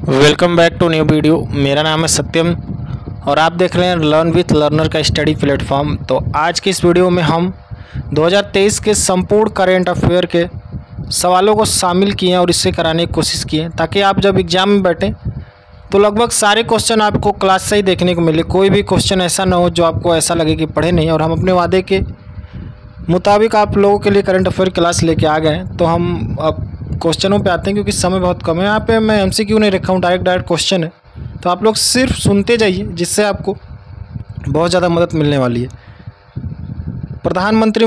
Welcome back to new video. मेरा नाम है सत्यम और आप देख रहे हैं लर्न विथ लर्नर का स्टडी प्लेटफॉर्म। तो आज की इस वीडियो में हम 2023 के संपूर्ण करेंट अफेयर के सवालों को शामिल किए हैं और इससे कराने की कोशिश की है ताकि आप जब एग्ज़ाम में बैठें तो लगभग सारे क्वेश्चन आपको क्लास से ही देखने को मिले। कोई भी क्वेश्चन ऐसा ना हो जो आपको ऐसा लगे कि पढ़े नहीं। और हम अपने वादे के मुताबिक आप लोगों के लिए करंट अफेयर क्लास लेके आ गए हैं। तो हम अब क्वेश्चनों पे आते हैं क्योंकि समय बहुत कम है। यहाँ पे मैं एमसीक्यू नहीं रखा हूँ, डायरेक्ट क्वेश्चन है, तो आप लोग सिर्फ सुनते जाइए जिससे आपको बहुत ज़्यादा मदद मिलने वाली है। प्रधानमंत्री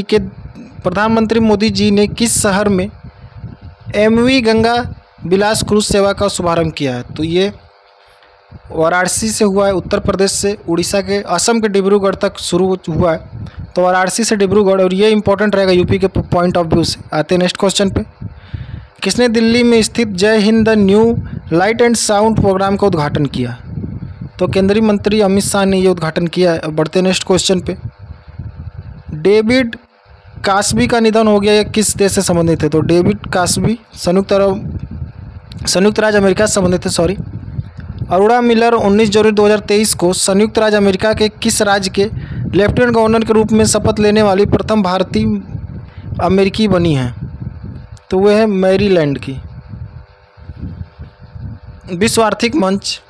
मोदी जी ने किस शहर में एमवी गंगा विलास क्रूज सेवा का शुभारंभ किया है? तो ये वाराणसी से हुआ है, उत्तर प्रदेश से उड़ीसा के असम के डिब्रूगढ़ तक शुरू हुआ है। तो वाराणसी से डिब्रूगढ़, और ये इंपॉर्टेंट रहेगा यूपी के पॉइंट ऑफ व्यू से। आते हैं नेक्स्ट क्वेश्चन पे। किसने दिल्ली में स्थित Jai Hind the new light and sound programme का उद्घाटन किया? तो केंद्रीय मंत्री अमित शाह ने ये उद्घाटन किया है। अब बढ़ते हैं नेक्स्ट क्वेश्चन पे। डेविड कास्बी का निधन हो गया, ये किस देश से संबंधित है? तो डेविड कास्बी संयुक्त राज्य अमेरिका से संबंधित है। अरोड़ा मिलर 19 जनवरी 2023 को संयुक्त राज्य अमेरिका के किस राज्य के लेफ्टिनेंट गवर्नर के रूप में शपथ लेने वाली प्रथम भारतीय अमेरिकी बनी है? तो वह है मैरीलैंड की। विश्व आर्थिक मंच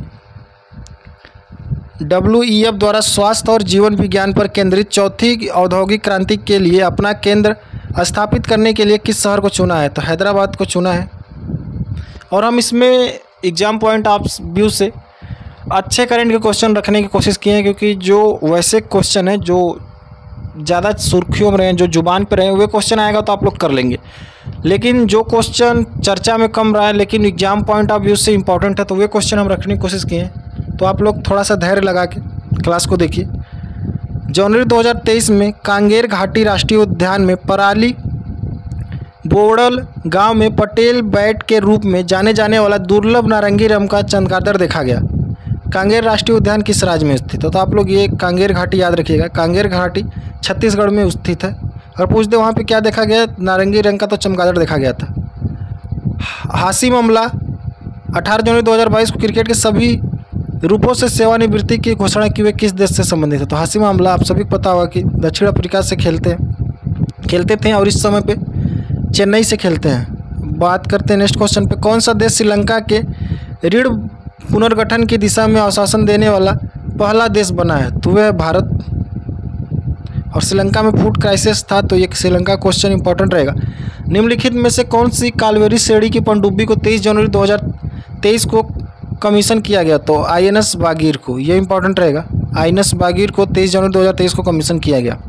WEF द्वारा स्वास्थ्य और जीवन विज्ञान पर केंद्रित चौथी औद्योगिक क्रांति के लिए अपना केंद्र स्थापित करने के लिए किस शहर को चुना है? तो हैदराबाद को चुना है। और हम इसमें एग्जाम पॉइंट ऑफ व्यू से अच्छे करंट के क्वेश्चन रखने की कोशिश किए हैं, क्योंकि जो वैसे क्वेश्चन हैं जो ज़्यादा सुर्खियों में रहे, जो जुबान पे रहे, वे क्वेश्चन आएगा तो आप लोग कर लेंगे। लेकिन जो क्वेश्चन चर्चा में कम रहा है लेकिन एग्जाम पॉइंट ऑफ व्यू से इंपॉर्टेंट है, तो वे क्वेश्चन हम रखने की कोशिश किए हैं। तो आप लोग थोड़ा सा धैर्य लगा के क्लास को देखिए। जनवरी 2023 में कांगेर घाटी राष्ट्रीय उद्यान में पराली बोड़ल गांव में पटेल बैट के रूप में जाने जाने वाला दुर्लभ नारंगी रंग का चमगादड़ देखा गया। कांगेर राष्ट्रीय उद्यान किस राज्य में स्थित है? तो आप लोग ये कांगेर घाटी याद रखिएगा। कांगेर घाटी छत्तीसगढ़ में स्थित है। और पूछ दे वहाँ पे क्या देखा गया? नारंगी रंग का तो चमगादड़ देखा गया था। हाशिम अमला 18 जनवरी 2022 को क्रिकेट के सभी रूपों से सेवानिवृत्ति की घोषणा की हुई किस देश से संबंधित है? तो हाशिम अमला आप सभी को पता होगा कि दक्षिण अफ्रीका से खेलते थे और इस समय पे चेन्नई से खेलते हैं। बात करते हैं नेक्स्ट क्वेश्चन पे। कौन सा देश श्रीलंका के ऋण पुनर्गठन की दिशा में आश्वासन देने वाला पहला देश बना है? तो वह है भारत। और श्रीलंका में फूड क्राइसिस था, तो ये श्रीलंका क्वेश्चन इंपॉर्टेंट रहेगा। निम्नलिखित में से कौन सी कालवेरी श्रेणी की पनडुब्बी को 23 जनवरी 2023 को कमीशन किया गया? तो INS बागीर को, ये इंपॉर्टेंट रहेगा। INS बागीर को 23 जनवरी 2023 को कमीशन किया गया।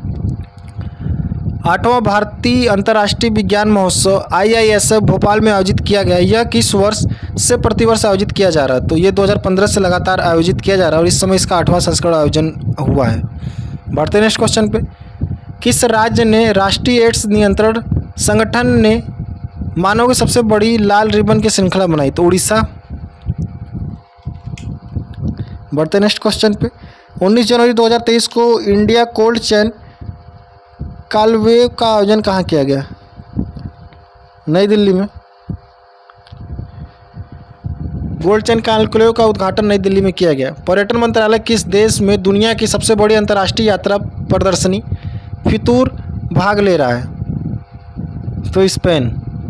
8वां भारतीय अंतर्राष्ट्रीय विज्ञान महोत्सव IISF भोपाल में आयोजित किया गया। यह किस वर्ष से प्रतिवर्ष आयोजित किया जा रहा है? तो ये 2015 से लगातार आयोजित किया जा रहा है और इस समय इसका 8वां संस्करण आयोजन हुआ है। बढ़ते नेक्स्ट क्वेश्चन पे। किस राज्य ने राष्ट्रीय एड्स नियंत्रण संगठन ने मानव की सबसे बड़ी लाल रिबन की श्रृंखला बनाई? तो उड़ीसा। बढ़ते नेक्स्ट क्वेश्चन पे। 19 जनवरी 2023 को इंडिया कोल्ड चेन कालवेव का आयोजन कहाँ किया गया? नई दिल्ली में। गोल्ड चेन कालवेव का उद्घाटन नई दिल्ली में किया गया। पर्यटन मंत्रालय किस देश में दुनिया की सबसे बड़ी अंतर्राष्ट्रीय यात्रा प्रदर्शनी फितूर भाग ले रहा है? तो स्पेन।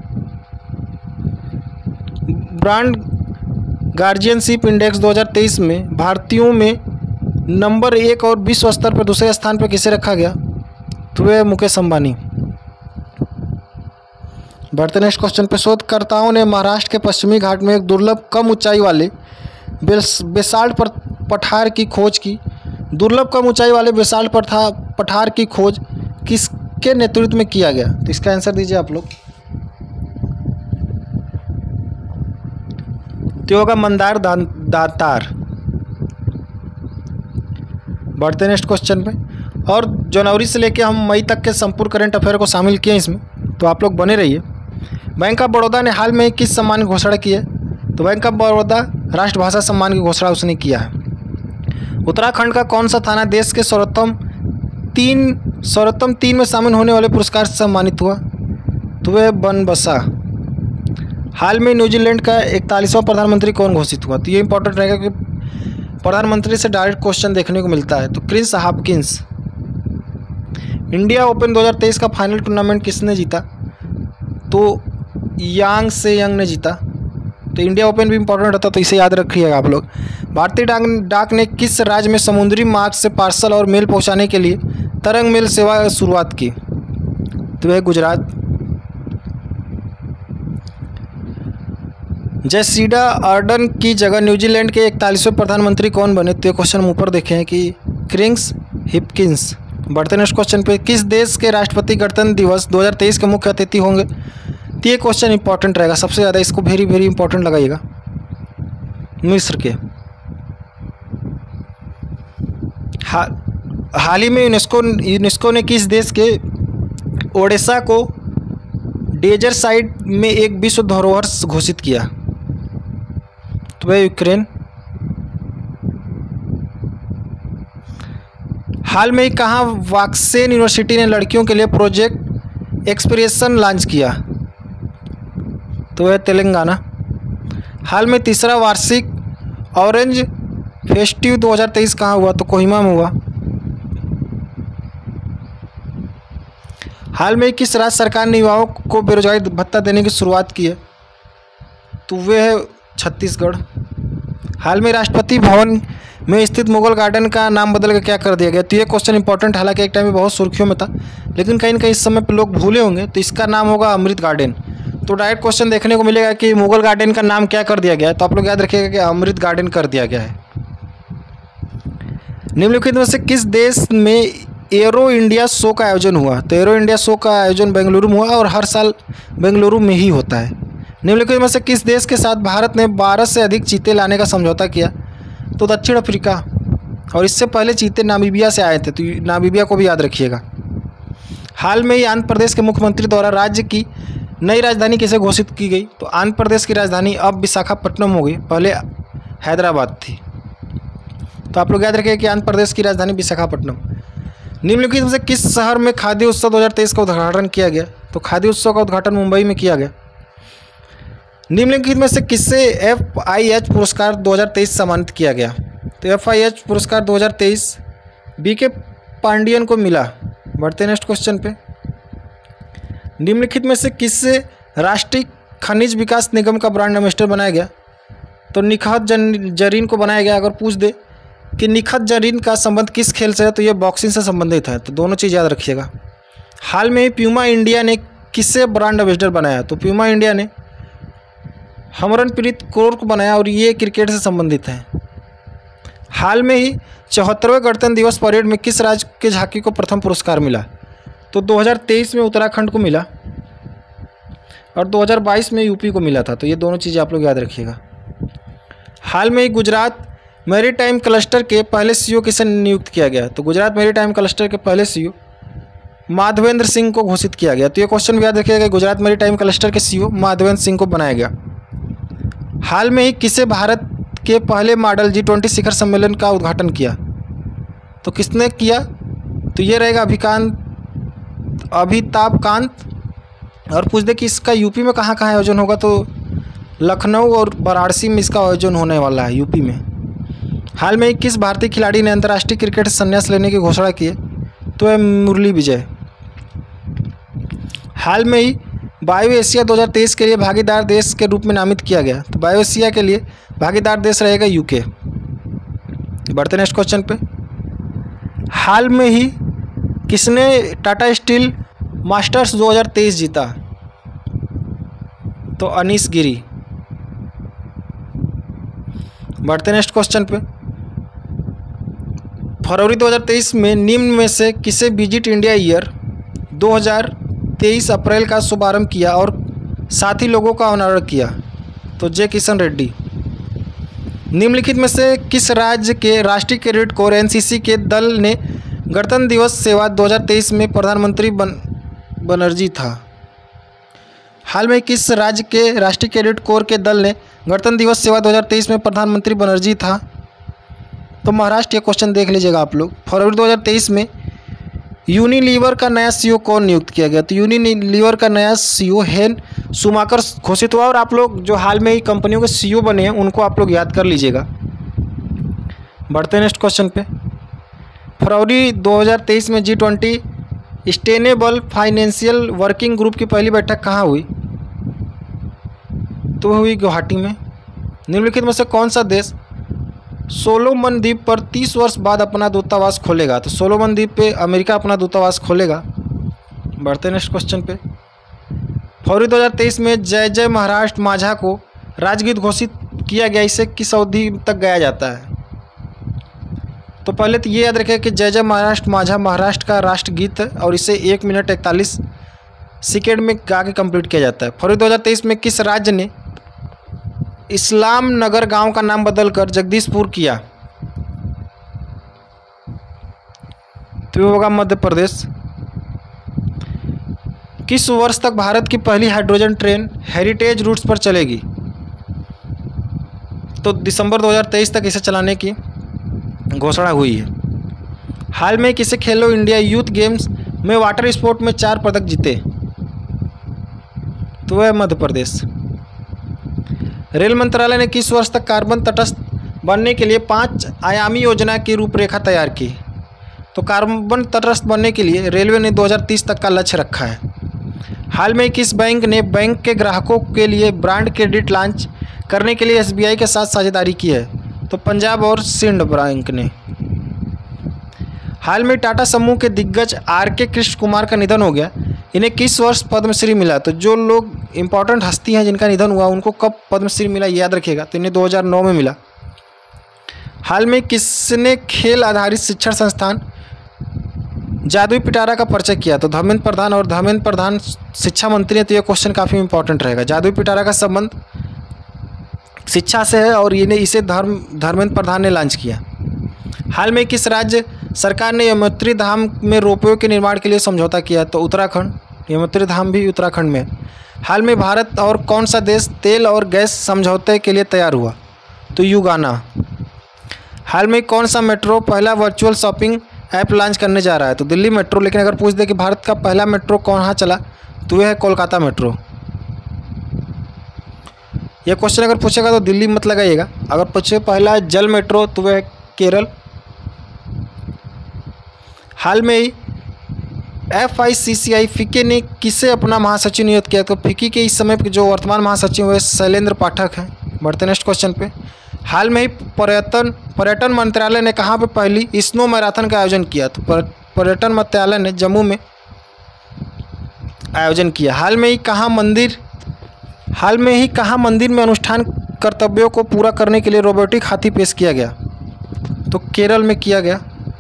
ब्रांड गार्जियनशिप इंडेक्स 2023 में भारतीयों में नंबर 1 और विश्व स्तर पर दूसरे स्थान पर किसे रखा गया? तो वह मुकेश अंबानी। बढ़ते नेक्स्ट क्वेश्चन पे। शोधकर्ताओं ने महाराष्ट्र के पश्चिमी घाट में एक दुर्लभ कम ऊंचाई वाले बेसाल्ट पठार की खोज की। दुर्लभ कम ऊंचाई वाले बेसाल्ट पठार की खोज किसके नेतृत्व में किया गया? तो इसका आंसर दीजिए आप लोग। तो होगा मंदार दातार। बढ़ते नेक्स्ट क्वेश्चन पे। और जनवरी से लेकर हम मई तक के संपूर्ण करंट अफेयर को शामिल किए इसमें, तो आप लोग बने रहिए। बैंक ऑफ बड़ौदा ने हाल में किस सम्मान की घोषणा की है? तो बैंक ऑफ बड़ौदा राष्ट्रभाषा सम्मान की घोषणा उसने किया है। उत्तराखंड का कौन सा थाना देश के सर्वोत्तम तीन में शामिल होने वाले पुरस्कार से सम्मानित हुआ? तो वह बनबसा। हाल में न्यूजीलैंड का 41वां प्रधानमंत्री कौन घोषित हुआ? तो ये इंपॉर्टेंट रहेगा कि प्रधानमंत्री से डायरेक्ट क्वेश्चन देखने को मिलता है। तो क्रिस हॉपकिंस। इंडिया ओपन 2023 का फाइनल टूर्नामेंट किसने जीता? तो यांग से यंग ने जीता। तो इंडिया ओपन भी इंपॉर्टेंट होता, तो इसे याद रखिएगा आप लोग। भारतीय डाक ने किस राज्य में समुद्री मार्ग से पार्सल और मेल पहुंचाने के लिए तरंग मेल सेवा की शुरुआत की? तो वह गुजरात। जैसिडा आर्डन की जगह न्यूजीलैंड के 41वें प्रधानमंत्री कौन बने? तो ये क्वेश्चन हम ऊपर देखे हैं कि क्रिस हॉपकिंस। बढ़ते नेक्स्ट क्वेश्चन पे, किस देश के राष्ट्रपति गणतंत्र दिवस 2023 के मुख्य अतिथि होंगे? तो ये क्वेश्चन इंपॉर्टेंट रहेगा, सबसे ज़्यादा इसको वेरी वेरी इंपॉर्टेंट लगाइएगा। मिस्र के। हाल ही में यूनेस्को ने किस देश के ओडिशा को डेजर्ट साइट में एक विश्व धरोहर घोषित किया? तो वह यूक्रेन। हाल में ही कहाँ वाक्सेन यूनिवर्सिटी ने लड़कियों के लिए प्रोजेक्ट एक्सप्रेशन लॉन्च किया? तो वह तेलंगाना। हाल में तीसरा वार्षिक ऑरेंज फेस्टिव 2023 कहाँ हुआ? तो कोहिमा में हुआ। हाल में किस राज्य सरकार ने युवाओं को बेरोजगारी भत्ता देने की शुरुआत की है? तो वे है छत्तीसगढ़। हाल में राष्ट्रपति भवन में स्थित मुगल गार्डन का नाम बदल कर क्या कर दिया गया? तो ये क्वेश्चन इंपॉर्टेंट, हालांकि एक टाइम में बहुत सुर्खियों में था, लेकिन कहीं ना कहीं इस समय पे लोग भूले होंगे। तो इसका नाम होगा अमृत गार्डन। तो डायरेक्ट क्वेश्चन देखने को मिलेगा कि मुगल गार्डन का नाम क्या कर दिया गया है? तो आप लोग याद रखिएगा कि अमृत गार्डन कर दिया गया है। निम्नलिखित में से किस देश में एरो इंडिया शो का आयोजन हुआ? तो एरो इंडिया शो का आयोजन बेंगलुरु में हुआ और हर साल बेंगलुरु में ही होता है। निम्नलिखित में से किस देश के साथ भारत ने 12 से अधिक चीते लाने का समझौता किया? तो दक्षिण अफ्रीका। और इससे पहले चीते नामीबिया से आए थे, तो नामीबिया को भी याद रखिएगा। हाल में ही आंध्र प्रदेश के मुख्यमंत्री द्वारा राज्य की नई राजधानी कैसे घोषित की गई? तो आंध्र प्रदेश की राजधानी अब विशाखापट्टनम हो गई, पहले हैदराबाद थी। तो आप लोग याद रखिए कि आंध्र प्रदेश की राजधानी विशाखापट्टनम। निम्नलिखित में से किस शहर में खाद्य उत्सव 2023 का उद्घाटन किया गया? तो खाद्य उत्सव का उद्घाटन मुंबई में किया गया। निम्नलिखित में से किससे FIH पुरस्कार 2023 सम्मानित किया गया? तो FIH पुरस्कार 2023 BK पांडियन को मिला। बढ़ते नेक्स्ट क्वेश्चन पे। निम्नलिखित में से किससे राष्ट्रीय खनिज विकास निगम का ब्रांड एम्बेसडर बनाया गया? तो निखात जरीन को बनाया गया। अगर पूछ दे कि निखात जरीन का संबंध किस खेल से है, तो ये बॉक्सिंग से संबंधित है। तो दोनों चीज़ याद रखिएगा। हाल में ही प्यूमा इंडिया ने किससे ब्रांड एम्बेसडर बनाया? तो प्यूमा इंडिया ने हरमनप्रीत कौर को बनाया और ये क्रिकेट से संबंधित है। हाल में ही 74वें गणतंत्र दिवस परेड में किस राज्य के झांकी को प्रथम पुरस्कार मिला? तो 2023 में उत्तराखंड को मिला और 2022 में यूपी को मिला था। तो ये दोनों चीज़ें आप लोग याद रखिएगा। हाल में ही गुजरात मैरीटाइम क्लस्टर के पहले CEO किसे नियुक्त किया गया? तो गुजरात मैरीटाइम क्लस्टर के पहले CEO माधवेंद्र सिंह को घोषित किया गया। तो ये क्वेश्चन भी याद रखिएगा, गुजरात मैरीटाइम क्लस्टर के CEO माधवेंद्र सिंह को बनाया गया। हाल में ही किसे भारत के पहले मॉडल G20 शिखर सम्मेलन का उद्घाटन किया? तो किसने किया? तो ये रहेगा अभिताभ कांत। और पूछ दे कि इसका यूपी में कहाँ कहाँ आयोजन होगा? तो लखनऊ और वाराणसी में इसका आयोजन होने वाला है, यूपी में। हाल में ही किस भारतीय खिलाड़ी ने अंतर्राष्ट्रीय क्रिकेट से संन्यास लेने की घोषणा की है? तो है मुरली विजय। हाल में ही बायो एशिया 2023 के लिए भागीदार देश के रूप में नामित किया गया। तो बायो एशिया के लिए भागीदार देश रहेगा UK। बढ़ते नेक्स्ट क्वेश्चन पे। हाल में ही किसने टाटा स्टील मास्टर्स 2023 जीता? तो अनीश गिरी। बढ़ते नेक्स्ट क्वेश्चन पे। फरवरी 2023 में निम्न में से किसे विजिट इंडिया ईयर 2023 अप्रैल का शुभारंभ किया और साथी लोगों का अनावरण किया? तो जे किशन रेड्डी। निम्नलिखित में से किस राज्य के राष्ट्रीय कैडेट कोर NCC के दल ने गणतंत्र दिवस सेवा 2023 में प्रधानमंत्री बनर्जी था? हाल में किस राज्य के राष्ट्रीय कैडेट कोर के दल ने गणतंत्र दिवस सेवा 2023 में प्रधानमंत्री बनर्जी था? तो महाराष्ट्र। ये क्वेश्चन देख लीजिएगा आप लोग। फरवरी 2023 में यूनिलीवर का नया सीईओ कौन नियुक्त किया गया? तो यूनिलीवर का नया सीईओ हेन शूमाकर घोषित हुआ। और आप लोग जो हाल में ही कंपनियों के सीईओ बने हैं उनको आप लोग याद कर लीजिएगा। बढ़ते हैं नेक्स्ट क्वेश्चन पे। फरवरी 2023 में G20 sustainable financial working group की पहली बैठक कहाँ हुई? तो हुई गुवाहाटी में। निम्नलिखित में से कौन सा देश सोलोमन द्वीप पर 30 वर्ष बाद अपना दूतावास खोलेगा? तो सोलोमन द्वीप पे अमेरिका अपना दूतावास खोलेगा। बढ़ते नेक्स्ट क्वेश्चन पे। फरवरी 2023 में जय जय महाराष्ट्र माझा को राजगीत घोषित किया गया। इसे किस अवधि तक गाया जाता है? तो पहले तो ये याद रखें कि जय जय महाराष्ट्र माझा महाराष्ट्र का राष्ट्रगीत है और इसे 1 मिनट 41 सेकेंड में गा के कंप्लीट किया जाता है। फरवरी 2023 में किस राज्य ने इस्लाम नगर गांव का नाम बदलकर जगदीशपुर किया? तो ये होगा मध्य प्रदेश। किस वर्ष तक भारत की पहली हाइड्रोजन ट्रेन हेरिटेज रूट्स पर चलेगी? तो दिसंबर 2023 तक इसे चलाने की घोषणा हुई है। हाल में किसे खेलो इंडिया यूथ गेम्स में वाटर स्पोर्ट में 4 पदक जीते? तो वह मध्य प्रदेश। रेल मंत्रालय ने किस वर्ष तक कार्बन तटस्थ बनने के लिए 5 आयामी योजना की रूपरेखा तैयार की? तो कार्बन तटस्थ बनने के लिए रेलवे ने 2030 तक का लक्ष्य रखा है। हाल में किस बैंक ने बैंक के ग्राहकों के लिए ब्रांड क्रेडिट लॉन्च करने के लिए SBI के साथ साझेदारी की है? तो पंजाब और सिंध बैंक ने। हाल में टाटा समूह के दिग्गज RK कृष्ण कुमार का निधन हो गया। इन्हें किस वर्ष पद्मश्री मिला? तो जो लोग इंपॉर्टेंट हस्ती हैं जिनका निधन हुआ उनको कब पद्मश्री मिला याद रखिएगा। तो इन्हें 2009 में मिला। हाल में किसने खेल आधारित शिक्षण संस्थान जादुई पिटारा का परिचय किया? तो धर्मेंद्र प्रधान। और धर्मेंद्र प्रधान शिक्षा मंत्री हैं तो ये क्वेश्चन काफ़ी इंपॉर्टेंट रहेगा। जादुई पिटारा का संबंध शिक्षा से है और इसे धर्मेंद्र प्रधान ने लॉन्च किया। हाल में किस राज्य सरकार ने यमुनोत्री धाम में रोपवे के निर्माण के लिए समझौता किया? तो उत्तराखंड। यमुनोत्री धाम भी उत्तराखंड में। हाल में भारत और कौन सा देश तेल और गैस समझौते के लिए तैयार हुआ? तो युगाना। हाल में कौन सा मेट्रो पहला वर्चुअल शॉपिंग ऐप लॉन्च करने जा रहा है? तो दिल्ली मेट्रो। लेकिन अगर पूछ दे कि भारत का पहला मेट्रो कहाँ चला तो यह है कोलकाता मेट्रो। यह क्वेश्चन अगर पूछेगा तो दिल्ली मत लगाइएगा। अगर पूछे पहला जल मेट्रो तो वह है केरल। हाल में ही FICCI फिक्की ने किसे अपना महासचिव नियुक्त किया? तो फिक्की के इस समय जो वर्तमान महासचिव है शैलेंद्र पाठक हैं। बढ़ते नेक्स्ट क्वेश्चन पे। हाल में ही पर्यटन मंत्रालय ने कहाँ पे पहली स्नो मैराथन का आयोजन किया? तो पर्यटन मंत्रालय ने जम्मू में आयोजन किया। हाल में ही कहाँ मंदिर में अनुष्ठान कर्तव्यों को पूरा करने के लिए रोबोटिक हाथी पेश किया गया? तो केरल में किया गया।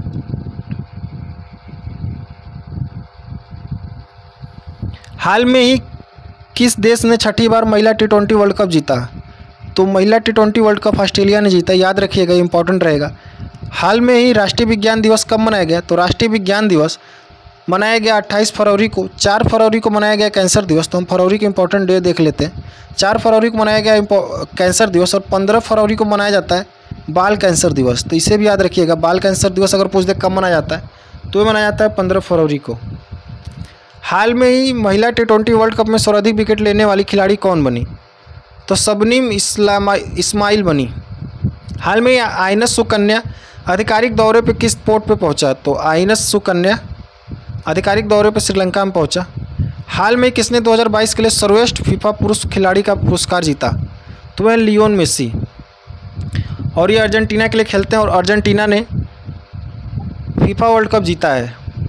हाल में ही किस देश ने 6ठी बार महिला T20 वर्ल्ड कप जीता? तो महिला T20 वर्ल्ड कप ऑस्ट्रेलिया ने जीता। याद रखिएगा, इंपॉर्टेंट रहेगा। हाल में ही राष्ट्रीय विज्ञान दिवस कब मनाया गया? तो राष्ट्रीय विज्ञान दिवस मनाया गया 28 फरवरी को। 4 फरवरी को मनाया गया कैंसर दिवस। तो हम फरवरी के इंपॉर्टेंट डे देख लेते हैं। 4 फरवरी को मनाया गया कैंसर दिवस और 15 फरवरी को मनाया जाता है बाल कैंसर दिवस। तो इसे भी याद रखिएगा। बाल कैंसर दिवस अगर पूछ दे कब मनाया जाता है तो ये मनाया जाता है 15 फरवरी को। हाल में ही महिला T20 वर्ल्ड कप में सर्वाधिक विकेट लेने वाली खिलाड़ी कौन बनी? तो शबनीम इस्माइल बनी। हाल में आइनस सुकन्या आधिकारिक दौरे पे किस पोर्ट पे पहुंचा? तो आइनस सुकन्या आधिकारिक दौरे पे श्रीलंका में पहुंचा। हाल में किसने 2022 के लिए सर्वश्रेष्ठ फीफा पुरुष खिलाड़ी का पुरस्कार जीता? तो वह लियोन मेसी। और ये अर्जेंटीना के लिए खेलते हैं और अर्जेंटीना ने फीफा वर्ल्ड कप जीता है।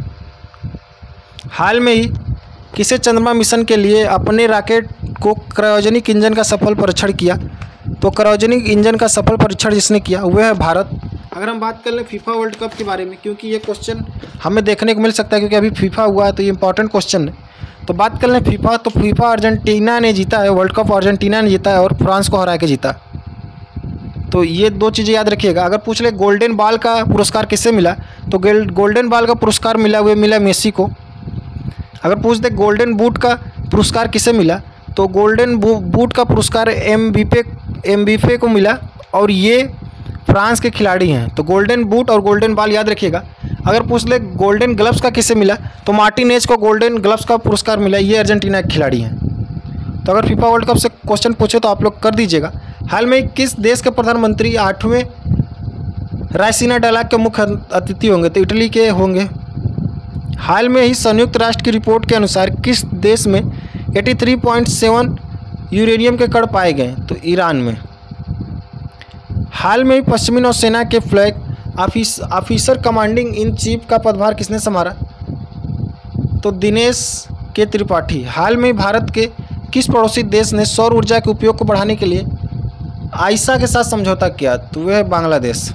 हाल में ही किसे चंद्रमा मिशन के लिए अपने रॉकेट को क्रायोजेनिक इंजन का सफल परीक्षण किया? तो क्रायोजेनिक इंजन का सफल परीक्षण जिसने किया वह है भारत। अगर हम बात कर लें फीफा वर्ल्ड कप के बारे में, क्योंकि ये क्वेश्चन हमें देखने को मिल सकता है क्योंकि अभी फीफा हुआ है तो ये इंपॉर्टेंट क्वेश्चन है। तो बात कर लें फीफा, तो फीफा अर्जेंटीना ने जीता है वर्ल्ड कप। अर्जेंटीना ने जीता है और फ्रांस को हरा के जीता। तो ये 2 चीज़ें याद रखिएगा। अगर पूछ ले गोल्डन बॉल का पुरस्कार किससे मिला? तो गोल्डन बॉल का पुरस्कार मिला मेसी को। अगर पूछ दे गोल्डन बूट का पुरस्कार किसे मिला? तो गोल्डन बूट का पुरस्कार एमबीपे को मिला और ये फ्रांस के खिलाड़ी हैं। तो गोल्डन बूट और गोल्डन बॉल याद रखिएगा। अगर पूछ ले गोल्डन ग्लव्स का किसे मिला, तो मार्टिनेज को गोल्डन ग्लव्स का पुरस्कार मिला, ये अर्जेंटीना के खिलाड़ी हैं। तो अगर फीफा वर्ल्ड कप से क्वेश्चन पूछे तो आप लोग कर दीजिएगा। हाल में किस देश के प्रधानमंत्री 8वें रायसीना डायलॉग के मुख्य अतिथि होंगे, तो इटली के होंगे। हाल में ही संयुक्त राष्ट्र की रिपोर्ट के अनुसार किस देश में 83.7 यूरेनियम के कण पाए गए, तो ईरान में। हाल में ही पश्चिमी नौसेना के flag officer commanding in chief का पदभार किसने संभाला, तो दिनेश के त्रिपाठी। हाल में भारत के किस पड़ोसी देश ने सौर ऊर्जा के उपयोग को बढ़ाने के लिए आइसा के साथ समझौता किया, तो वह है बांग्लादेश।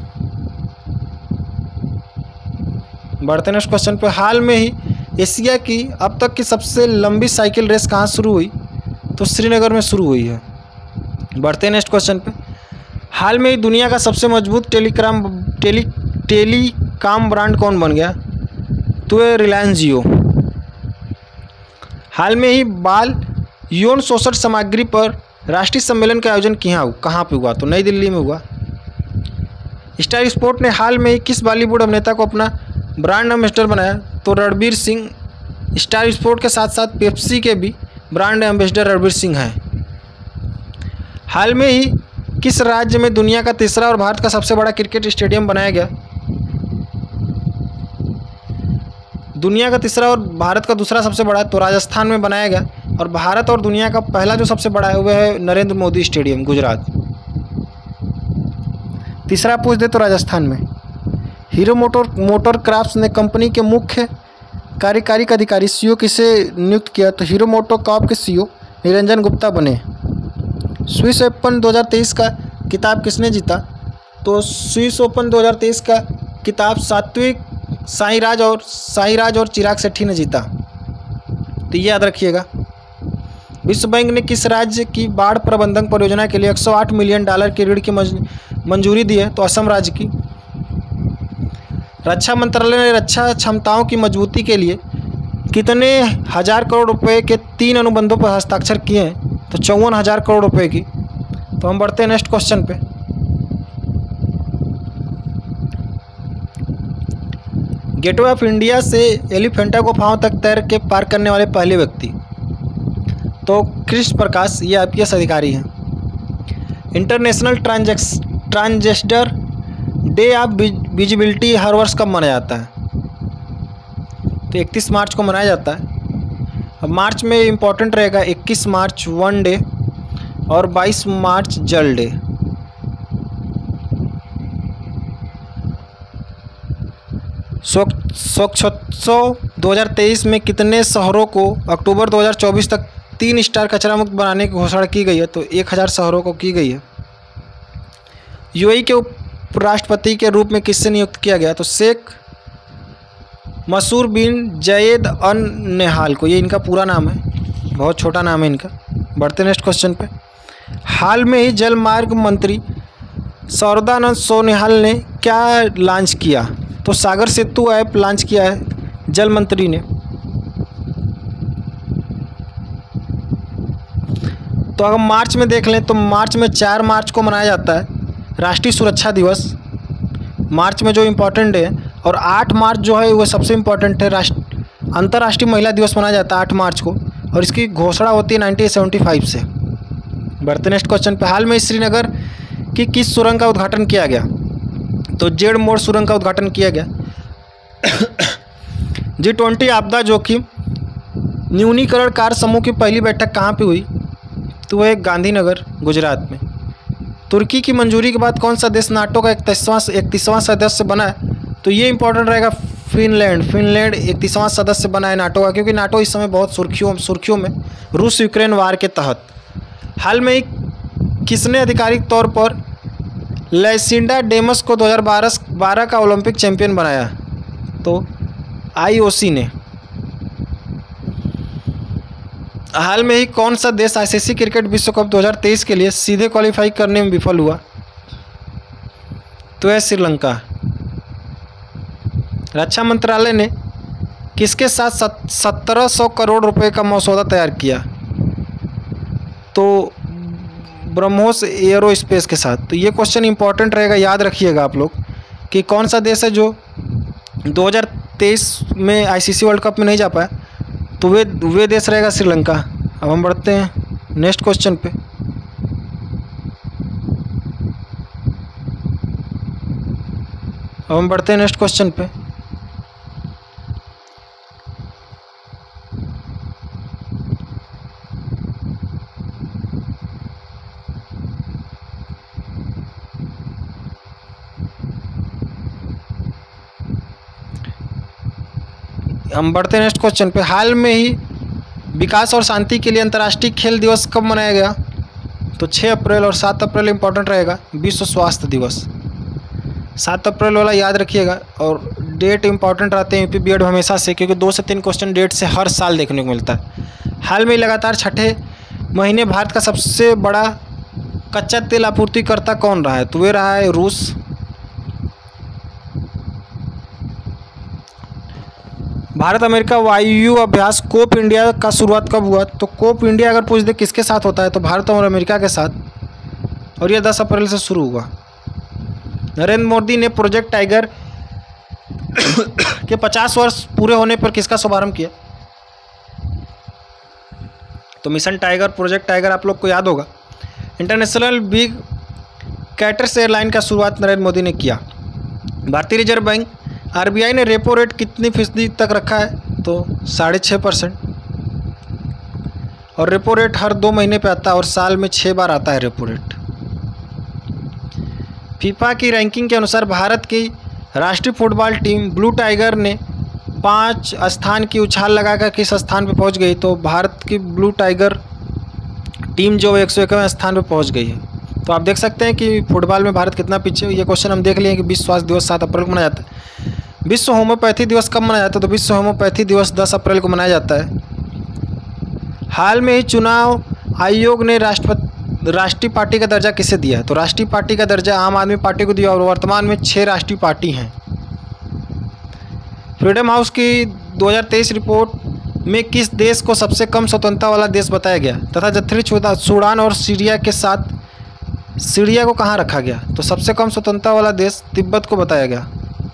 बढ़ते नेक्स्ट क्वेश्चन पे। हाल में ही एशिया की अब तक की सबसे लंबी साइकिल रेस कहाँ शुरू हुई, तो श्रीनगर में शुरू हुई है। बढ़ते नेक्स्ट क्वेश्चन पे। हाल में ही दुनिया का सबसे मजबूत टेलीकॉम ब्रांड कौन बन गया, तो ये रिलायंस जियो। हाल में ही बाल यौन शोषण सामग्री पर राष्ट्रीय सम्मेलन का आयोजन कहाँ पे हुआ, तो नई दिल्ली में हुआ। स्टार स्पोर्ट ने हाल में ही किस बॉलीवुड अभिनेता को अपना ब्रांड एम्बेसडर बनाया, तो रणबीर सिंह। स्टार स्पोर्ट के साथ साथ पेप्सी के भी ब्रांड एम्बेसडर रणबीर सिंह हैं। हाल में ही किस राज्य में दुनिया का तीसरा और भारत का सबसे बड़ा क्रिकेट स्टेडियम बनाया गया, दुनिया का तीसरा और भारत का दूसरा सबसे बड़ा, तो राजस्थान में बनाया गया। और भारत और दुनिया का पहला जो सबसे बड़ा है वह है नरेंद्र मोदी स्टेडियम, गुजरात। तीसरा पूछ दे तो राजस्थान में। हीरो मोटर क्राफ्ट्स ने कंपनी के मुख्य कार्यकारी अधिकारी सीईओ किसे नियुक्त किया, तो हीरो मोटो कॉर्प के सीईओ निरंजन गुप्ता बने। स्विस ओपन 2023 का किताब किसने जीता, तो स्विस ओपन 2023 का किताब साईराज और चिराग शेट्टी ने जीता, तो ये याद रखिएगा। विश्व बैंक ने किस राज्य की बाढ़ प्रबंधन परियोजना के लिए 108 मिलियन डॉलर की ऋण की मंजूरी दी है, तो असम राज्य की। रक्षा मंत्रालय ने रक्षा क्षमताओं की मजबूती के लिए कितने हजार करोड़ रुपए के 3 अनुबंधों पर हस्ताक्षर किए हैं, तो 54,000 करोड़ रुपए की। तो हम बढ़ते हैं नेक्स्ट क्वेश्चन पे। गेटवे ऑफ इंडिया से एलिफेंटा गुफाओं तक तैर के पार करने वाले पहले व्यक्ति, तो कृष्ण प्रकाश, ये आईपीएस अधिकारी हैं। International Transgender Day of Visibility हर वर्ष कब मनाया जाता है, तो 31 मार्च को मनाया जाता है। अब मार्च में इम्पोर्टेंट रहेगा 21 मार्च वन डे और 22 मार्च जल डे। स्वच्छोत्सव 2023 में कितने शहरों को अक्टूबर 2024 तक 3 स्टार कचरा मुक्त बनाने की घोषणा की गई है, तो 1000 शहरों को की गई है। यूएई के उपराष्ट्रपति के रूप में किससे नियुक्त किया गया, तो शेख मसूर बिन जयेद अन नेहाल को, ये इनका पूरा नाम है, बहुत छोटा नाम है इनका। बढ़ते नेक्स्ट क्वेश्चन पे। हाल में ही जल मार्ग मंत्री सौरदानंद सोनेहाल ने क्या लॉन्च किया, तो सागर सेतु ऐप लॉन्च किया है जल मंत्री ने। तो अगर मार्च में देख लें तो मार्च में 4 मार्च को मनाया जाता है राष्ट्रीय सुरक्षा दिवस, मार्च में जो इम्पोर्टेंट है। और 8 मार्च जो है वो सबसे इम्पोर्टेंट है, अंतर्राष्ट्रीय महिला दिवस मनाया जाता है 8 मार्च को, और इसकी घोषणा होती है 1975 से। बढ़ते नेक्स्ट क्वेश्चन पे। हाल में श्रीनगर की किस सुरंग का उद्घाटन किया गया, तो जेड मोड़ सुरंग का उद्घाटन किया गया। G20 आपदा जोखिम न्यूनीकरण कार्य समूह की पहली बैठक कहाँ पे हुई, तो वह गांधीनगर, गुजरात में। तुर्की की मंजूरी के बाद कौन सा देश नाटो का 31वां सदस्य बना है, तो ये इंपॉर्टेंट रहेगा फिनलैंड 31वां सदस्य बना है नाटो का, क्योंकि नाटो इस समय बहुत सुर्खियों में रूस यूक्रेन वार के तहत। हाल में ही किसने आधिकारिक तौर पर लैसिंडा डेमस को 2012 का ओलंपिक चैंपियन बनाया, तो आईओसी ने। हाल में ही कौन सा देश आईसीसी क्रिकेट विश्व कप 2023 के लिए सीधे क्वालिफाई करने में विफल हुआ, तो है श्रीलंका। रक्षा मंत्रालय ने किसके साथ 1700 करोड़ रुपए का मसौदा तैयार किया, तो ब्रह्मोस एयरोस्पेस के साथ। तो ये क्वेश्चन इंपॉर्टेंट रहेगा, याद रखिएगा आप लोग कि कौन सा देश है जो 2023 में आईसीसी वर्ल्ड कप में नहीं जा पाया, तो वे देश रहेगा श्रीलंका। अब हम बढ़ते हैं नेक्स्ट क्वेश्चन पे। नेक्स्ट क्वेश्चन पे हाल में ही विकास और शांति के लिए अंतर्राष्ट्रीय खेल दिवस कब मनाया गया? तो 6 अप्रैल और 7 अप्रैल इंपॉर्टेंट रहेगा। विश्व स्वास्थ्य दिवस 7 अप्रैल वाला याद रखिएगा, और डेट इंपॉर्टेंट रहते हैं यूपी बीएड हमेशा से, क्योंकि 2 से 3 क्वेश्चन डेट से हर साल देखने को मिलता है। हाल में लगातार छठे महीने भारत का सबसे बड़ा कच्चा तेल आपूर्तिकर्ता कौन रहा है? तो वे रहा है रूस। भारत अमेरिका वायु अभ्यास कोप इंडिया का शुरुआत कब हुआ? तो कोप इंडिया अगर पूछ दे किसके साथ होता है, तो भारत और अमेरिका के साथ, और यह 10 अप्रैल से शुरू हुआ। नरेंद्र मोदी ने प्रोजेक्ट टाइगर के 50 वर्ष पूरे होने पर किसका शुभारंभ किया? तो मिशन टाइगर, प्रोजेक्ट टाइगर आप लोग को याद होगा। इंटरनेशनल बिग कैटर्स एयरलाइन का शुरुआत नरेंद्र मोदी ने किया। भारतीय रिजर्व बैंक आरबीआई ने रेपो रेट कितनी फीसदी तक रखा है? तो 6.5%। और रेपो रेट हर 2 महीने पे आता है और साल में 6 बार आता है रेपो रेट। फीफा की रैंकिंग के अनुसार भारत की राष्ट्रीय फुटबॉल टीम ब्लू टाइगर ने 5 स्थान की उछाल लगाकर किस स्थान पे पहुंच गई? तो भारत की ब्लू टाइगर टीम जो 101वें स्थान पे पहुंच गई है। तो आप देख सकते हैं कि फुटबॉल में भारत कितना पीछे। ये क्वेश्चन हम देख लिए कि विश्व स्वास्थ्य दिवस 7 अप्रैल को मनाया जाता है। विश्व होम्योपैथी दिवस कब मनाया जाता है? तो विश्व होम्योपैथी दिवस 10 अप्रैल को मनाया जाता है। हाल में ही चुनाव आयोग ने राष्ट्रीय पार्टी का दर्जा किसे दिया है? तो राष्ट्रीय पार्टी का दर्जा आम आदमी पार्टी को दिया, और वर्तमान में 6 राष्ट्रीय पार्टी हैं। फ्रीडम हाउस की 2023 रिपोर्ट में किस देश को सबसे कम स्वतंत्रता वाला देश बताया गया? तथा दक्षिणी सूडान और सीरिया के साथ सीरिया को कहाँ रखा गया? तो सबसे कम स्वतंत्रता वाला देश तिब्बत को बताया गया।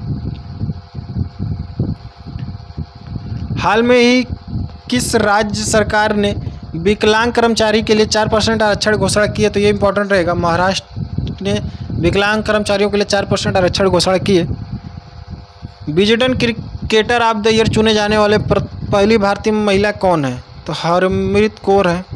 हाल में ही किस राज्य सरकार ने विकलांग कर्मचारी के लिए 4% आरक्षण घोषणा की है? तो ये इंपॉर्टेंट रहेगा। महाराष्ट्र ने विकलांग कर्मचारियों के लिए 4% आरक्षण घोषणा की है। Wisden cricketer of the year चुने जाने वाले पहली भारतीय महिला कौन है? तो हरमनप्रीत कौर है।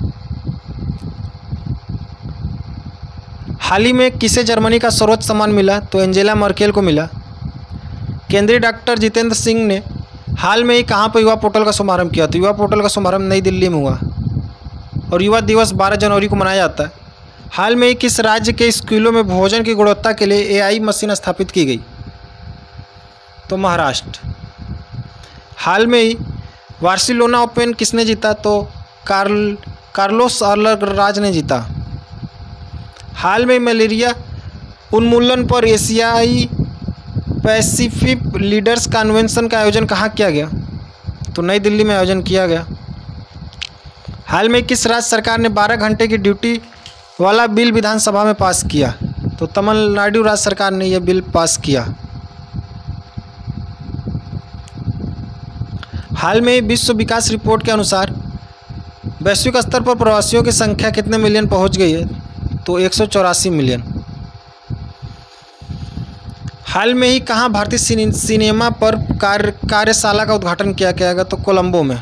हाल ही में किसे जर्मनी का सर्वोच्च सम्मान मिला? तो एंजेला मर्केल को मिला। केंद्रीय डॉक्टर जितेंद्र सिंह ने हाल में ही कहाँ पर युवा पोर्टल का शुभारंभ किया? तो युवा पोर्टल का शुभारंभ नई दिल्ली में हुआ, और युवा दिवस 12 जनवरी को मनाया जाता है। हाल में ही किस राज्य के स्कूलों में भोजन की गुणवत्ता के लिए एआई मशीन स्थापित की गई? तो महाराष्ट्र। हाल में ही बार्सिलोना ओपन किसने जीता? तो कार्लोस अल्कराज ने जीता। हाल में मलेरिया उन्मूलन पर एशियाई पैसिफिक लीडर्स कन्वेंशन का आयोजन कहाँ किया गया? तो नई दिल्ली में आयोजन किया गया। हाल में किस राज्य सरकार ने 12 घंटे की ड्यूटी वाला बिल विधानसभा में पास किया? तो तमिलनाडु राज्य सरकार ने यह बिल पास किया। हाल में विश्व विकास रिपोर्ट के अनुसार वैश्विक स्तर पर प्रवासियों की संख्या कितने मिलियन पहुंच गई है? तो 184 मिलियन। हाल में ही कहाँ भारतीय सिनेमा पर कार्यशाला का उद्घाटन किया गया? तो कोलंबो में।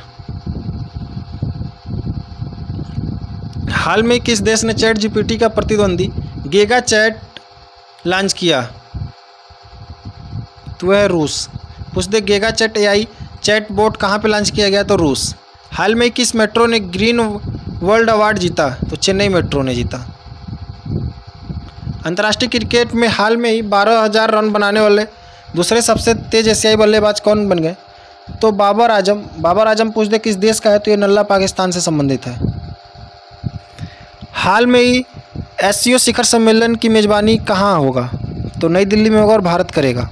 हाल में किस देश ने चैट जीपीटी का प्रतिद्वंदी गीगा चैट लॉन्च किया? तो वह है रूस। पूछ दे Giga chat AI chatbot कहाँ पे लॉन्च किया गया? तो रूस। हाल में किस मेट्रो ने ग्रीन वर्ल्ड अवार्ड जीता? तो चेन्नई मेट्रो ने जीता। अंतर्राष्ट्रीय क्रिकेट में हाल में ही 12,000 रन बनाने वाले दूसरे सबसे तेज एशियाई बल्लेबाज कौन बन गए? तो बाबर आजम। बाबर आजम पूछ दे किस देश का है? तो ये नल्ला पाकिस्तान से संबंधित है। हाल में ही एससीओ शिखर सम्मेलन की मेज़बानी कहाँ होगा? तो नई दिल्ली में होगा और भारत करेगा।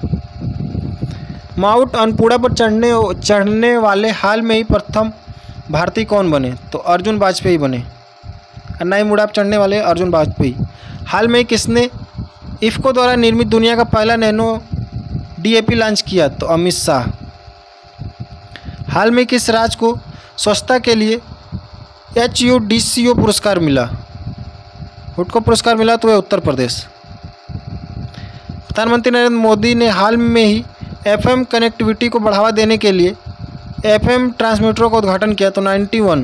माउंट अन्नपूर्णा पर चढ़ने वाले हाल में ही प्रथम भारतीय कौन बने? तो अर्जुन वाजपेयी बने। नई मुड़ा पर चढ़ने वाले अर्जुन वाजपेयी। हाल में किसने इफ़को द्वारा निर्मित दुनिया का पहला डीएपी लॉन्च किया? तो अमित शाह। हाल में किस राज्य को स्वच्छता के लिए HUDCO पुरस्कार मिला? हुडको पुरस्कार मिला तो वह उत्तर प्रदेश। प्रधानमंत्री नरेंद्र मोदी ने हाल में ही FM कनेक्टिविटी को बढ़ावा देने के लिए FM ट्रांसमीटरों का उद्घाटन किया? तो 91।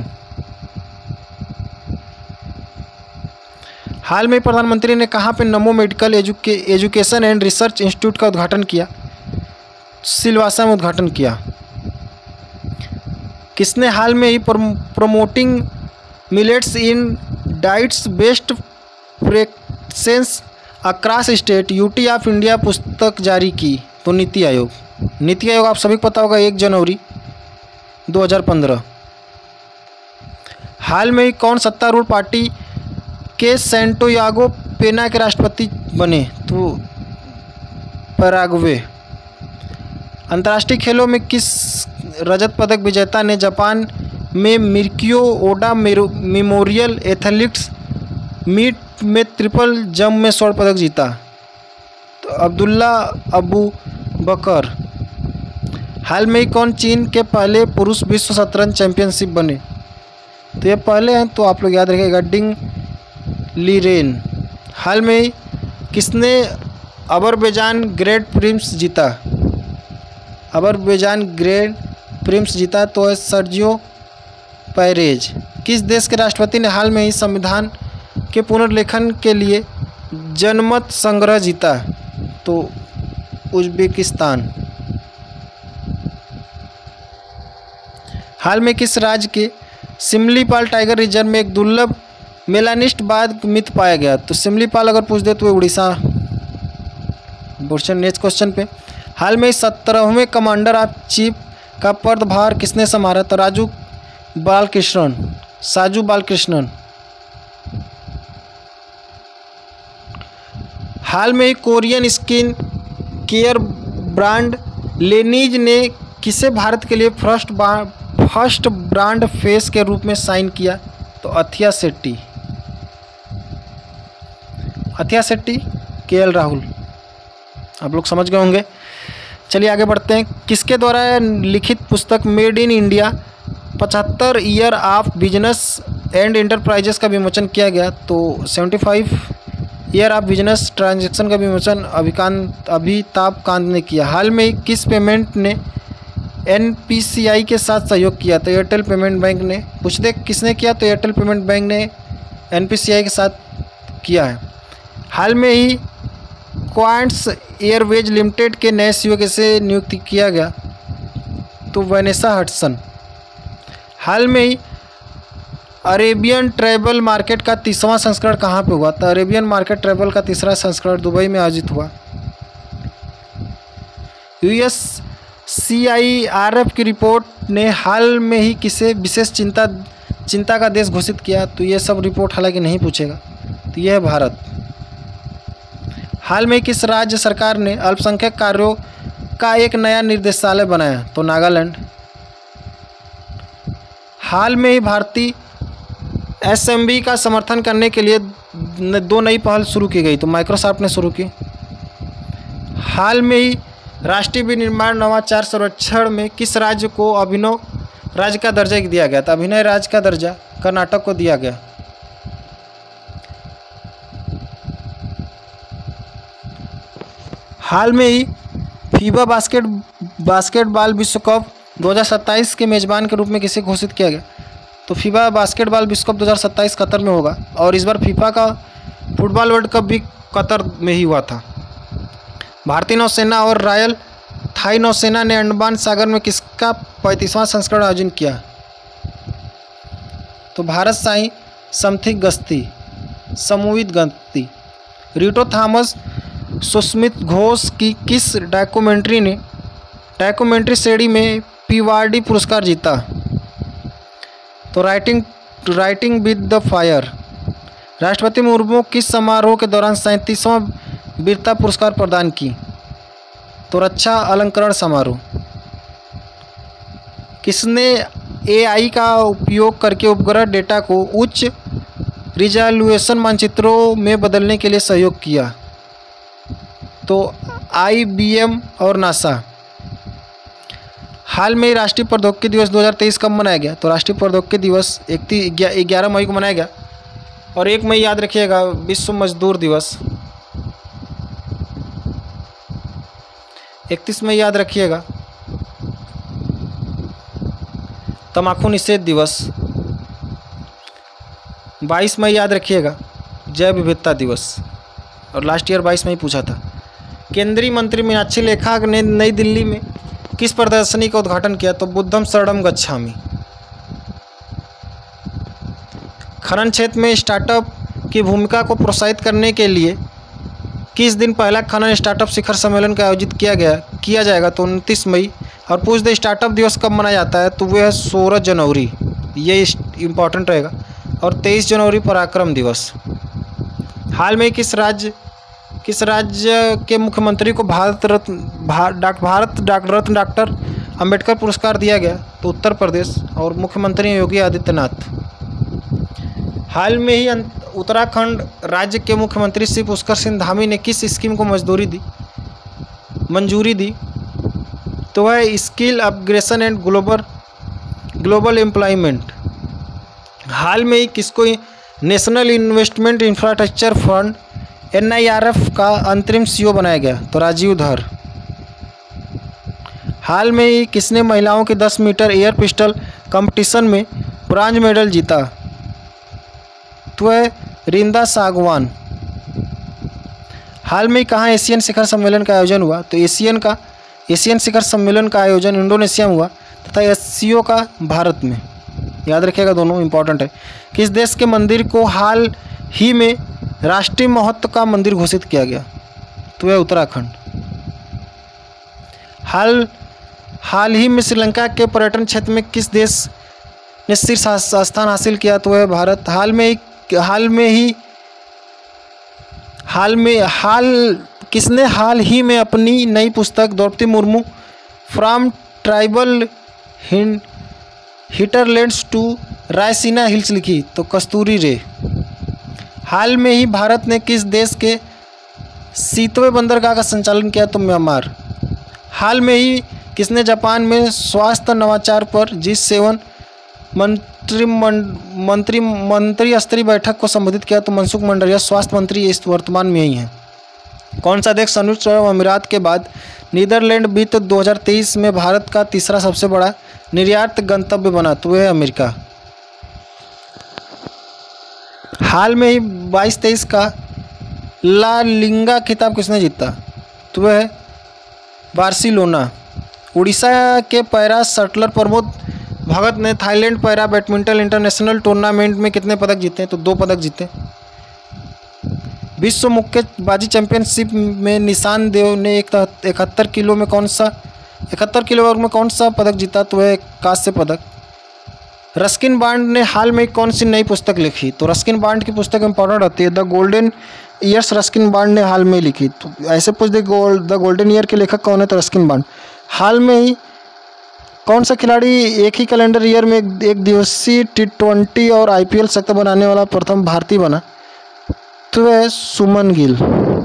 हाल में प्रधानमंत्री ने कहाँ पे Namo medical education and research institute का उद्घाटन किया? सिलवासा में उद्घाटन किया। किसने हाल में ही promoting millets in diets best practices across state UT of India पुस्तक जारी की? तो नीति आयोग। नीति आयोग आप सभी को पता होगा 1 जनवरी 2015। हाल में ही कौन सत्तारूढ़ पार्टी के सैंटियागो पेना के राष्ट्रपति बने? तो पैराग्वे। अंतर्राष्ट्रीय खेलों में किस रजत पदक विजेता ने जापान में Mikio Oda memorial athletics meet में ट्रिपल जंप में स्वर्ण पदक जीता? तो अब्दुल्ला अबू बकर। हाल में ही कौन चीन के पहले पुरुष विश्व शतरंज चैंपियनशिप बने? तो ये पहले हैं, तो आप लोग याद रखिएगा, डिंग लीरेन। हाल में ही किसने अजरबैजान ग्रैंड प्रिक्स जीता? अजरबैजान ग्रैंड प्रिक्स जीता तो है सर्जियो पेरेज। किस देश के राष्ट्रपति ने हाल में ही संविधान के पुनर्लेखन के लिए जनमत संग्रह जीता? तो उज्बेकिस्तान। हाल में किस राज्य के सिमलीपाल टाइगर रिजर्व में एक दुर्लभ मेलानिस्ट बाघ मित्र पाया गया? तो सिमलीपाल अगर पूछ दे तो उड़ीसा। नेक्स्ट क्वेश्चन पे, हाल में 17वें कमांडर ऑफ चीफ का पदभार किसने संभाला? तो साजू बालकृष्णन। हाल में ही Korean skin care brand Laneige ने किसे भारत के लिए फर्स्ट ब्रांड फेस के रूप में साइन किया? तो अथिया शेट्टी। KL राहुल। आप लोग समझ गए होंगे। चलिए आगे बढ़ते हैं। किसके द्वारा लिखित पुस्तक made in India 75 year of business and enterprises का विमोचन किया गया? तो 75 ईयर ऑफ बिजनेस ट्रांजैक्शन का विमोचन अमिताभ कांत ने किया। हाल में ही किस पेमेंट ने NPCI के साथ सहयोग किया? तो एयरटेल पेमेंट बैंक ने। पूछ दे किसने किया? तो एयरटेल पेमेंट बैंक ने NPCI के साथ किया है। हाल में ही क्वांट्स एयरवेज लिमिटेड के नए CEO किसे नियुक्त किया गया? तो वैनेसा हडसन। हाल में ही अरेबियन ट्रैवल मार्केट का 30वां संस्करण कहाँ पे हुआ? तो अरेबियन मार्केट ट्रैवल का 3रा संस्करण दुबई में आयोजित हुआ। USCIRF की रिपोर्ट ने हाल में ही किसे विशेष चिंता का देश घोषित किया? तो ये सब रिपोर्ट हालांकि नहीं पूछेगा, तो यह है भारत। हाल में किस राज्य सरकार ने अल्पसंख्यक कार्यों का एक नया निर्देशालय बनाया? तो नागालैंड। हाल में ही भारतीय SMB का समर्थन करने के लिए 2 नई पहल शुरू की गई, तो माइक्रोसॉफ्ट ने शुरू की। हाल में ही राष्ट्रीय विनिर्माण नवाचार सर्वेक्षण में किस राज्य को अभिनव राज्य का दर्जा दिया गया? था अभिनय राज्य का दर्जा कर्नाटक को दिया गया। हाल में ही फीबा बास्केटबॉल विश्व कप 2027 के मेज़बान के रूप में किसे घोषित किया गया? तो फीबा बास्केटबॉल विश्व कप 2027 कतर में होगा, और इस बार फीफा का फुटबॉल वर्ल्ड कप भी कतर में ही हुआ था। भारतीय नौसेना और रॉयल थाई नौसेना ने अंडमान सागर में किसका 35वां संस्करण आयोजन किया? तो भारत साई समूहित गश्ती। रीटो थॉमस सुस्मित घोष की किस डॉक्यूमेंट्री श्रेणी में पीवार्डी पुरस्कार जीता? तो राइटिंग विद द फायर। राष्ट्रपति मुर्मू किस समारोह के दौरान 37वां वीरता पुरस्कार प्रदान की? तो रक्षा अलंकरण समारोह। किसने AI का उपयोग करके उपग्रह डेटा को उच्च रिजोल्यूशन मानचित्रों में बदलने के लिए सहयोग किया? तो IBM और नासा। हाल में राष्ट्रीय प्रौद्योगिकी दिवस 2023 कब मनाया गया? तो राष्ट्रीय प्रौद्योगिकी दिवस 11 मई को मनाया गया। और 1 मई याद रखिएगा विश्व मजदूर दिवस। 31 मई याद रखिएगा तंबाकू निषेध दिवस। 22 मई याद रखिएगा जैव विविधता दिवस। और लास्ट ईयर 22 मई पूछा था। केंद्रीय मंत्री मीनाक्षी लेखा ने नई दिल्ली में किस प्रदर्शनी का उद्घाटन किया? तो बुद्धम शरणम गच्छामि। खनन क्षेत्र में स्टार्टअप की भूमिका को प्रोत्साहित करने के लिए किस दिन पहला खनन स्टार्टअप शिखर सम्मेलन का आयोजित किया जाएगा? तो 29 मई। और पूछ दे स्टार्टअप दिवस कब मनाया जाता है? तो वह है 16 जनवरी, ये इम्पॉर्टेंट रहेगा। और 23 जनवरी पराक्रम दिवस। हाल में किस राज्य के मुख्यमंत्री को भारत रत्न डॉक्टर अंबेडकर पुरस्कार दिया गया? तो उत्तर प्रदेश। और मुख्यमंत्री योगी आदित्यनाथ। हाल में ही उत्तराखंड राज्य के मुख्यमंत्री श्री पुष्कर सिंह धामी ने किस स्कीम को मंजूरी दी? तो वह skill upgradation and global employment. हाल में ही किसको national investment infrastructure fund NIRF का अंतरिम CEO बनाया गया? तो राजीव धर। हाल में ही किसने महिलाओं के 10 मीटर एयर पिस्टल कंपटीशन में ब्रॉन्ज मेडल जीता? तो है रिंदा सागवान। हाल में कहाँ एशियन शिखर सम्मेलन का आयोजन हुआ? तो एशियन शिखर सम्मेलन का आयोजन इंडोनेशिया में हुआ तथा SCO का भारत में। याद रखिएगा, दोनों इंपॉर्टेंट है। किस देश के मंदिर को हाल ही में राष्ट्रीय महत्व का मंदिर घोषित किया गया? तो यह उत्तराखंड। हाल ही में श्रीलंका के पर्यटन क्षेत्र में किस देश ने शीर्ष स्थान हासिल किया? तो वह भारत। किसने हाल ही में अपनी नई पुस्तक Draupadi Murmu from tribal hinterlands to Raisina hills लिखी? तो कस्तूरी रे। हाल में ही भारत ने किस देश के 7वें बंदरगाह का संचालन किया? तो म्यांमार। हाल में ही किसने जापान में स्वास्थ्य नवाचार पर G7 मंत्री स्तरीय बैठक को संबोधित किया? तो मनसुख मंडाविया स्वास्थ्य मंत्री इस वर्तमान में ही हैं। कौन सा देश संयुक्त अरब अमीरात के बाद नीदरलैंड वित्त 2023 में भारत का तीसरा सबसे बड़ा निर्यात गंतव्य बना? तो वह है अमेरिका। हाल में ही 22-23 का ला लिंगा खिताब किसने जीता? तो वह है बार्सिलोना। उड़ीसा के पैरा शटलर प्रमोद भगत ने Thailand para badminton international tournament में कितने पदक जीते हैं? तो 2 पदक जीते। विश्व मुक्केबाजी चैंपियनशिप में निशान देव ने 71 किलो वर्ग में कौन सा पदक जीता? तो वह कांस्य पदक। रस्किन बॉन्ड ने हाल में कौन सी नई पुस्तक लिखी? तो रस्किन बॉन्ड की पुस्तक इंपॉर्टेंट होती है। The golden years Ruskin Bond ने हाल में लिखी। तो ऐसे पूछ दे द गोल्डन ईयर के लेखक कौन है? तो रस्किन बॉन्ड। हाल में ही कौन सा खिलाड़ी एक ही कैलेंडर ईयर में एक दिवसीय T20 और IPL शतक बनाने वाला प्रथम भारतीय बना? तो वह सुमन गिल।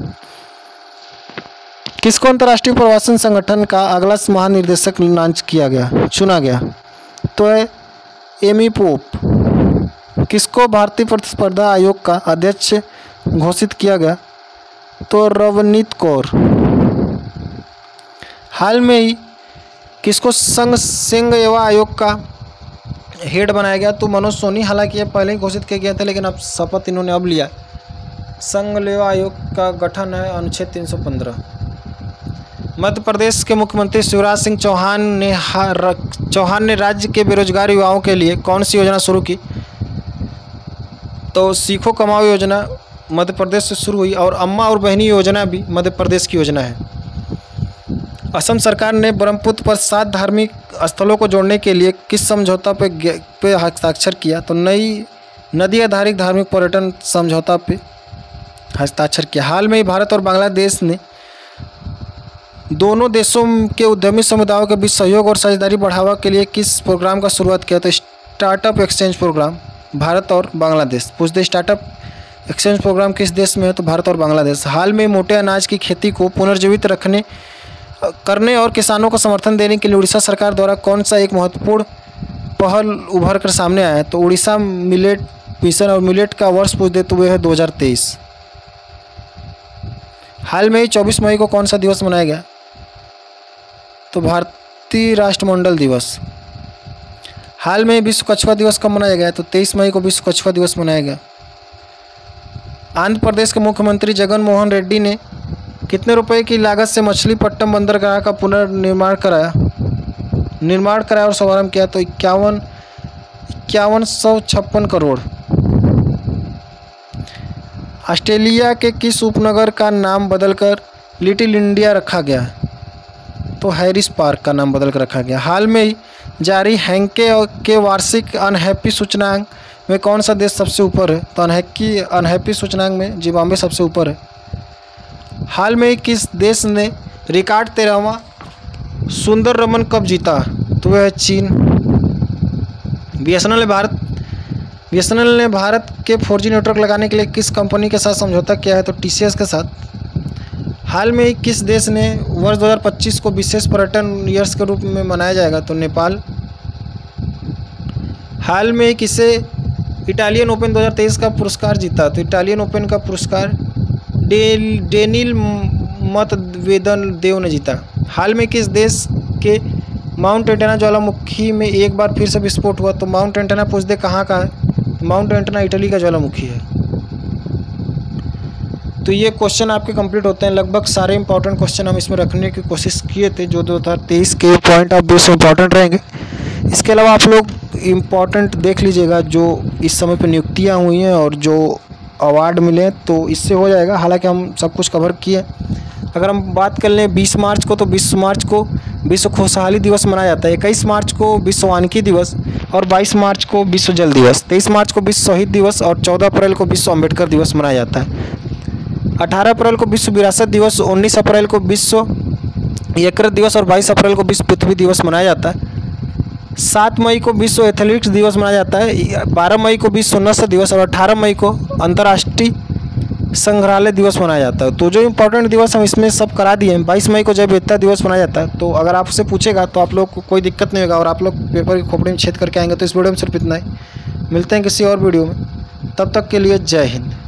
किसको अंतर्राष्ट्रीय प्रवासन संगठन का अगला महानिदेशक चुना गया? तो है एमी पोप। किसको भारतीय प्रतिस्पर्धा आयोग का अध्यक्ष घोषित किया गया? तो रवनीत कौर। हाल में ही किसको संघ सेवा आयोग का हेड बनाया गया? तो मनोज सोनी। हालांकि ये पहले ही घोषित किया गया था, लेकिन अब शपथ इन्होंने अब लिया। संघ सेवा आयोग का गठन है अनुच्छेद 315। मध्य प्रदेश के मुख्यमंत्री शिवराज सिंह चौहान ने राज्य के बेरोजगार युवाओं के लिए कौन सी योजना शुरू की? तो सीखो कमाओ योजना मध्य प्रदेश से शुरू हुई। और अम्मा और बहनी योजना भी मध्य प्रदेश की योजना है। असम सरकार ने ब्रह्मपुत्र पर 7 धार्मिक स्थलों को जोड़ने के लिए किस समझौता पे हस्ताक्षर किया? तो नई नदी आधारित धार्मिक पर्यटन समझौता पे हस्ताक्षर किया। हाल में ही भारत और बांग्लादेश ने दोनों देशों के उद्यमी समुदायों के बीच सहयोग और साझेदारी बढ़ावा के लिए किस प्रोग्राम का शुरुआत किया? तो स्टार्टअप एक्सचेंज प्रोग्राम, भारत और बांग्लादेश। पूछते स्टार्टअप एक्सचेंज प्रोग्राम किस देश में है? तो भारत और बांग्लादेश। हाल में मोटे अनाज की खेती को पुनर्जीवित करने और किसानों को समर्थन देने के लिए उड़ीसा सरकार द्वारा कौन सा एक महत्वपूर्ण पहल उभर कर सामने आया है? तो उड़ीसा मिलेट मिशन। और मिलेट का वर्ष पूछ दे तो वह है 2023। हाल में ही 24 मई को कौन सा दिवस मनाया गया? तो भारतीय राष्ट्रमंडल दिवस। हाल में विश्व कछुआ दिवस कब मनाया गया? तो 23 मई को विश्व कछुआ दिवस मनाया गया। आंध्र प्रदेश के मुख्यमंत्री जगन मोहन रेड्डी ने कितने रुपए की लागत से मछलीपट्टनम बंदरगाह का पुनर्निर्माण कराया और शुभारंभ किया? तो 5156 करोड़। ऑस्ट्रेलिया के किस उपनगर का नाम बदलकर लिटिल इंडिया रखा गया? तो हैरिस पार्क का नाम बदलकर रखा गया। हाल में ही जारी हैंके के वार्षिक अनहैप्पी सूचकांक में कौन सा देश सबसे ऊपर है? तो अनहैप्पी सूचकांक में जिम्बाब्वे सबसे ऊपर है। हाल में ही किस देश ने रिकॉर्ड 13वां सुंदररमन कप जीता? तो वह है चीन। बीएसएनएल ने भारत के 4G नेटवर्क लगाने के लिए किस कंपनी के साथ समझौता किया है? तो TCS के साथ। हाल में ही किस देश ने वर्ष 2025 को विशेष पर्यटन ईयर्स के रूप में मनाया जाएगा? तो नेपाल। हाल में ही किसे इटालियन ओपन 2023 का पुरस्कार जीता? तो इटालियन ओपन का पुरस्कार डेनिल मतवेदेव ने जीता। हाल में किस देश के माउंट एंटेना ज्वालामुखी में एक बार फिर से विस्फोट हुआ? तो माउंट एंटेना पूछ दे कहाँ का है? माउंट एंटेना इटली का ज्वालामुखी है। तो ये क्वेश्चन आपके कंप्लीट होते हैं। लगभग सारे इंपॉर्टेंट क्वेश्चन हम इसमें रखने की कोशिश किए थे जो 2023 के पॉइंट ऑफ व्यू से इंपॉर्टेंट रहेंगे। इसके अलावा आप लोग इम्पॉर्टेंट देख लीजिएगा जो इस समय पे नियुक्तियाँ हुई हैं और जो अवार्ड मिले, तो इससे हो जाएगा। हालांकि हम सब कुछ कवर किए। अगर हम बात कर लें 20 मार्च को, तो 20 मार्च को विश्व खुशहाली दिवस मनाया जाता है। 21 मार्च को विश्व वानिकी दिवस और 22 मार्च को विश्व जल दिवस। 23 मार्च को विश्व शहीद दिवस और 14 अप्रैल को विश्व अम्बेडकर दिवस मनाया जाता है। 18 अप्रैल को विश्व विरासत दिवस, 19 अप्रैल को विश्व यकृत दिवस और 22 अप्रैल को विश्व पृथ्वी दिवस मनाया जाता है। 7 मई को विश्व एथलेटिक्स दिवस मनाया जाता है। 12 मई को विश्व नस्ल दिवस और 18 मई को अंतर्राष्ट्रीय संग्रहालय दिवस मनाया जाता है। तो जो इंपॉर्टेंट दिवस हम इसमें सब करा दिए हैं। 22 मई को जैव विविधता दिवस मनाया जाता है। तो अगर आपसे पूछेगा तो आप लोग को कोई दिक्कत नहीं होगा और आप लोग पेपर की खोपड़ी में छेद करके आएंगे। तो इस वीडियो में सिर्फ इतना ही। मिलते हैं किसी और वीडियो में, तब तक के लिए जय हिंद।